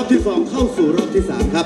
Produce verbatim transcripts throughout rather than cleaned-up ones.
อบที่สองเข้าสู่รอบที่สามครับ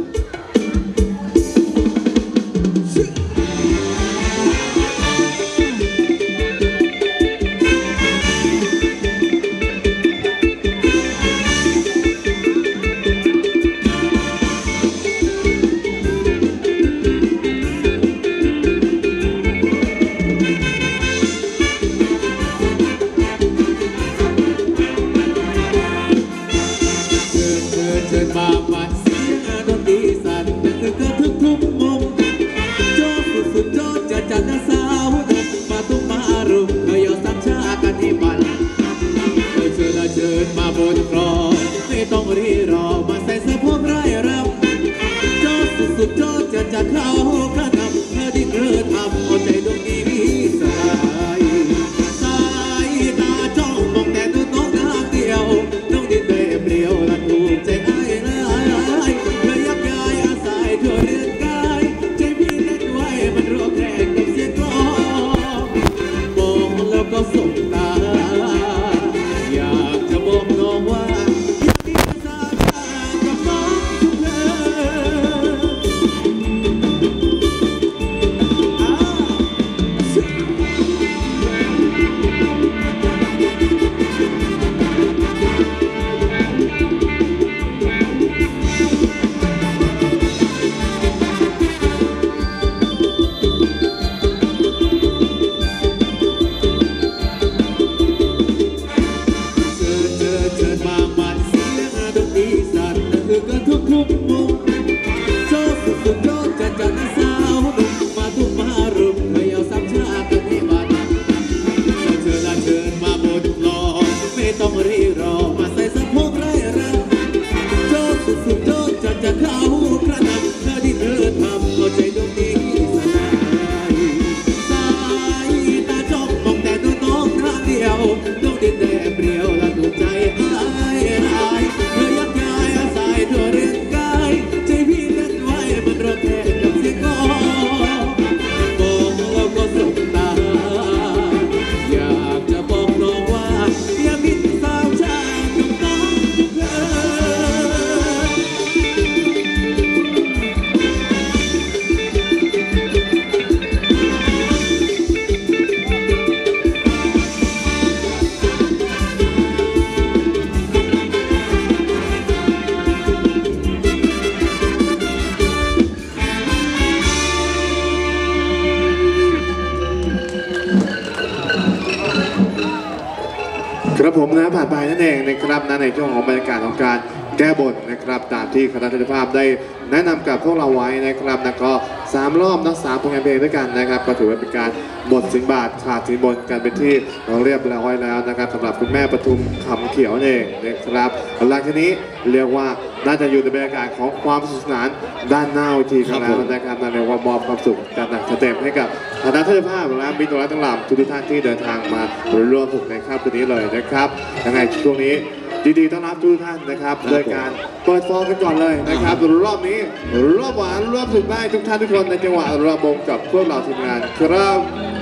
ครับผมนะผ่านไปนั่นเองนะครับนะในช่วงของบรรยากาศของการแก้บนนะครับตามที่คณะเจ้าภาพได้แนะนำกับพวกเราไว้นะครับนะก็สามรอบนะสามผลงานเพลงด้วยกันนะครับก็ถือว่าเป็นการหมดสินบาทขาดสินบนกันเป็นที่เราเรียบร้อยแล้วนะครับสำหรับคุณแม่ปทุมคำเขียวเองนะครับหลังจากนี้เรียกว่าน่าจะอยู่ในบรรยากาศของความสนุกสนานด้านหน้าเวทีกันแล้วนะครับในว่ามอบความสุขจากหนักเต็มให้กับคณะเจ้าภาพและมิตรรักทั้งหลายทุกท่านที่เดินทางมาร่วมสนุกในค่ำคืนนี้เลยนะครับยังไงช่วงนี้ดีๆต้อนรับทุกท่านนะครับโดยการเปิดฟอร์กันก่อนเลยนะครับรอบนี้รอบหวานรอบสุดได้ทุกท่านทุกคนในจังหวะระบมกับพวกเราทีมงานครับ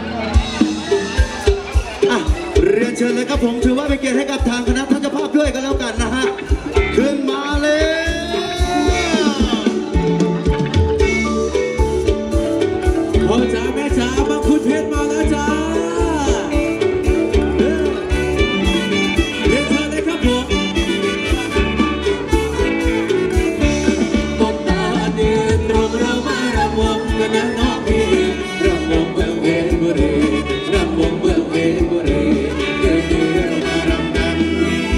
อ่ะเรียนเชิญเลยครับผมถือว่าเป็นเกียรติให้กับทางคณะท่านเจ้าภาพด้วยกันแล้วกันนะฮะขึ้นมาเลยพ่อจ๋าแม่จ๋ามาคุณเพชรมาแล้วจ้ารำวงเมืองเพชรบุรีเดินเดินมารำกัน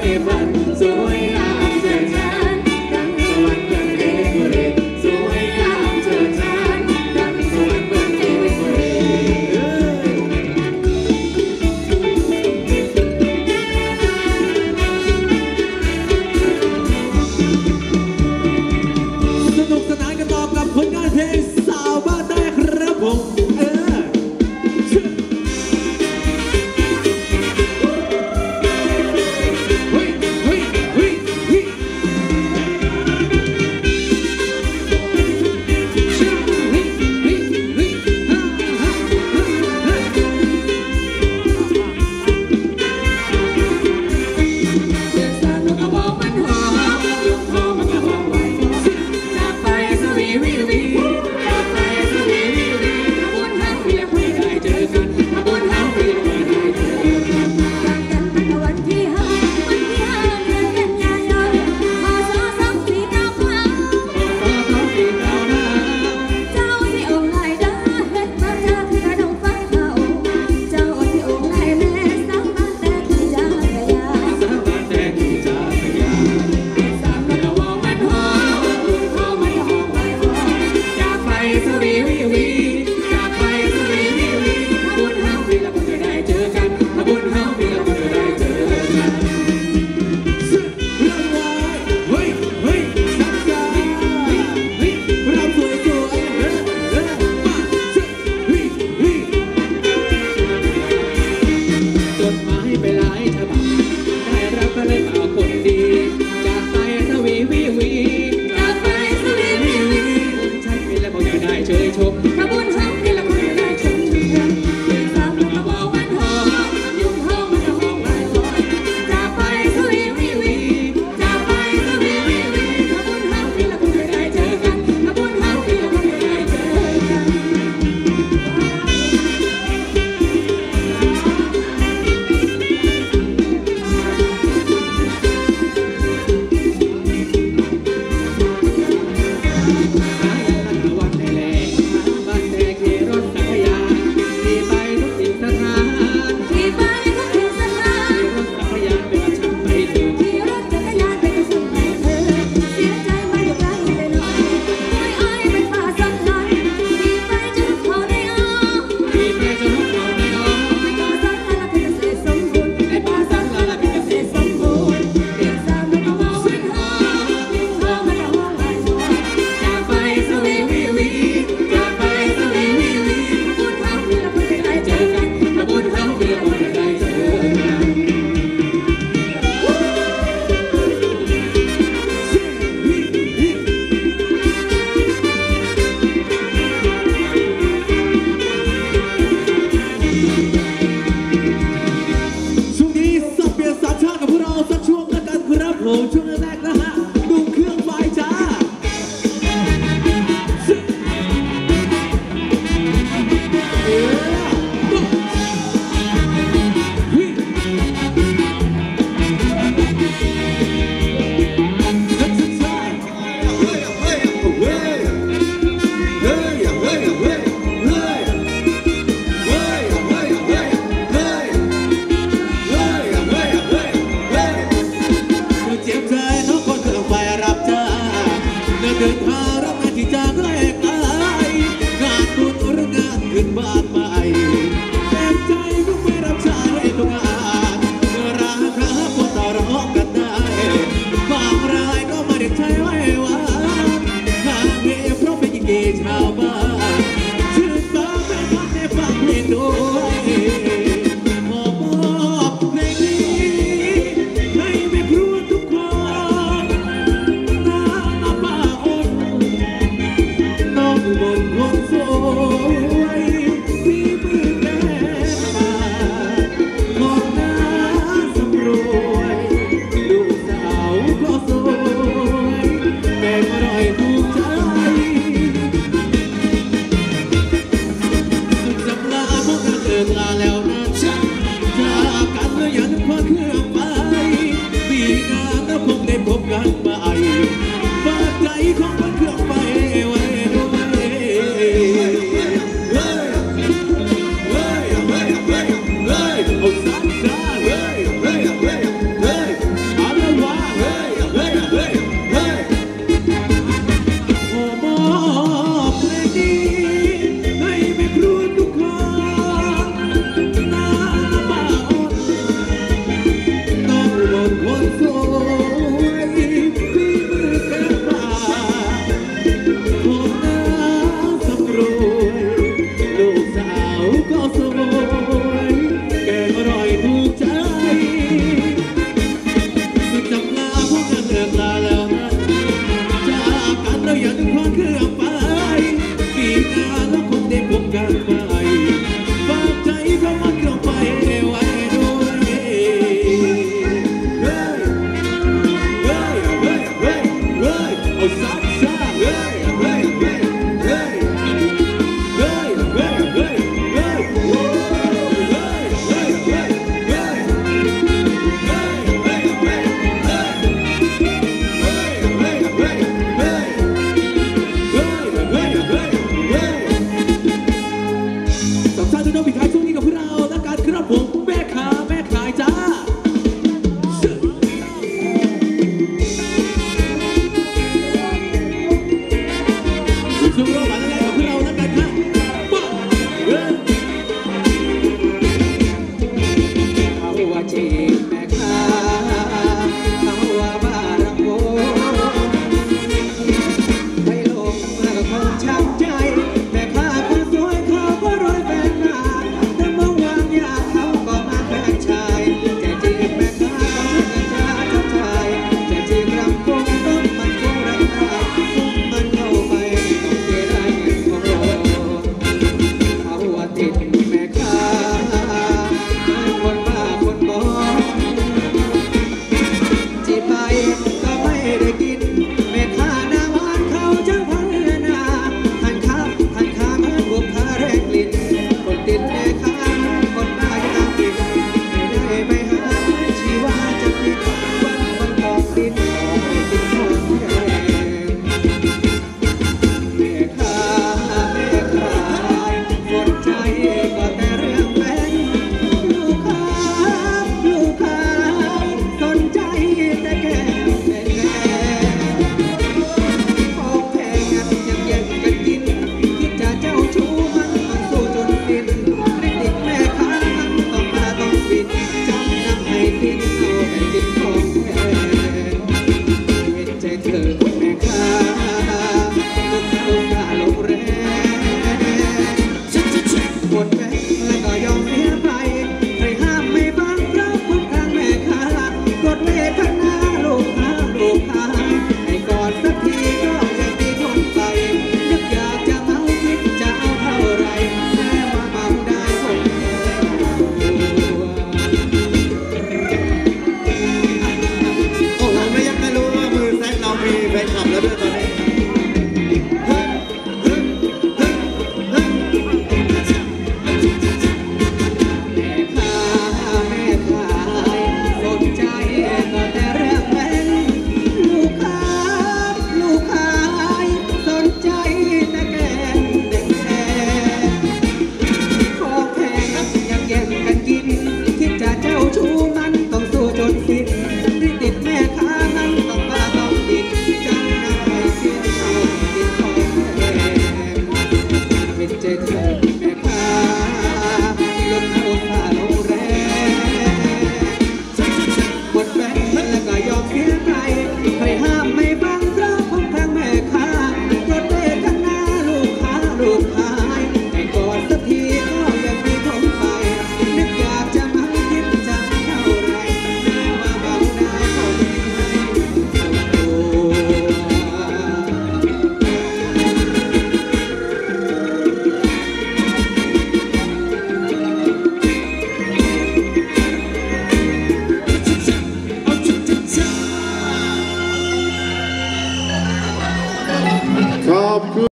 ฝันสวยงามเจิดจานดังสวรรค์เมืองเอกบุรีสวยงามเจิดจานดังสวรรค์เมืองเอกบุรีสนุกสนานกันต่อกับผลงานเพลงสาวบ้านได้ครับผมเออเฮ้ยเฮ้ยเฮ้ยเฮ้ยเดือดสาดนกกระบอกมันหอมยกคอมันกระบอกไว้จากไปสวีวิวีจากไปสวีวิวีขบวนทั้งเรียกไม่ได้เจอกันขบวนทั้งเรียกไม่ได้เจอกันรักกันตั้งแต่วันที่ห้าวันที่ห้าเดือนกันยายนพศสองสี่เก้าห้าต่อต่อปีเก่าหน้าเจ้าที่องค์ไหลเด้อเฮ็ดมาเจอที่กระดงฟ้าเขาเจ้าที่องค์ไหลแม่สาวบ้านแต่ที่จ้าพยาสาวบ้านแต่ที่จ้าพยาสามกระบอกมันหอมลูกคอมันหอมไว้หอมจากไปสวีวิวีจากไปสวีวิวีขบวนทั้งเรียกไม่ได้เจอกันขบวนทั้งเรียกไม่ได้เจอกันเฮ้ยเฮ้ยสักการเฮ้ยเราสวยสวยเฮ้ยเฮ้ยมาเฮ้ยเฮ้ยจดหมายไปหลายฉบับได้รับก็เลยข่าวคนดีจากไปสวีวิวีจากไปสวีวิวีคนใช้ไปแล้วก็จะได้เชยชมขบวนทั้งนี่แล้วก็จะได้ชมเดือนสามกระบอกมันหอมยุ่งห้องมันหอมหลายคนจากไปสวีวิวีจากไปสวีวิวีขบวนทั้งนี่แล้วก็จะได้เจอกันขบวนทั้งนี่แล้วก็จะได้เจอกัน หายันวันในแหล่งบ้านแต่ขี่รถจักรยานขี่ไปทุกถิ่นสถานที่ไปทุกที่สถานขี่รถจักรยานไปกับฉันไปถึงที่รถจักรยานไปกับฉันไปเธอเสียใจมาอยู่ไกลไปหน่อยคอยอ้ายเป็นป่าสักหน่อยที่ไปจนเขาได้อ้อขี่ไปจนนกเขาในอ้อมป่าสักละเป็นเกษตรสมบูรณ์ไอ้ป่าสังลาลาเป็นเกษตรสมบูรณ์เรียกสามนกกระบอกมันหอมยุ่งห้องมันหอมหลายหอมจากไปสวีวิวีจากไปสวีวิวีขบวนทั้งเรือเพื่อจะได้เจอกันขบวนทั้งเรือเพื่อจะได้เจอกันช่วงนี้สับเปลี่ยนสามชาติกับพวกเราสักช่วงแล้วกันครับผมช่วงแรกนะฮะดูเครื่องไฟจ้าเอ้ยเฮ้ยนักศึกษาเฮ้ยเฮ้ยเฮ้ยเฮ้ยเฮ้ยเฮ้ยเฮ้ยเฮ้ยเฮ้ยเฮ้ยเฮ้ยเฮ้ย เจ็บใจน้องคนเคสิ้นของสิ้นของแดงแม่ค้าแม่ขายสนใจก็แต่เรื่องแพงลูกค้าลูกค้าสนใจแต่แก่แก่ของแพงกันยังแย่งกันกินคิดจะเจ้าชู้มันต้องสู้จนสิ้นไม่ติดแม่ค้ามันต้องมาต้องบินจำนำให้กินเอาแต่กินของแพงเห็นใจเธอแม่ค้าลูกค้าลูกค้าลงแรงหมดแรงแล้วก็ยอมเสียไปใครห้ามไม่ฟังเพราะคนข้างแม่ค้ากดเวท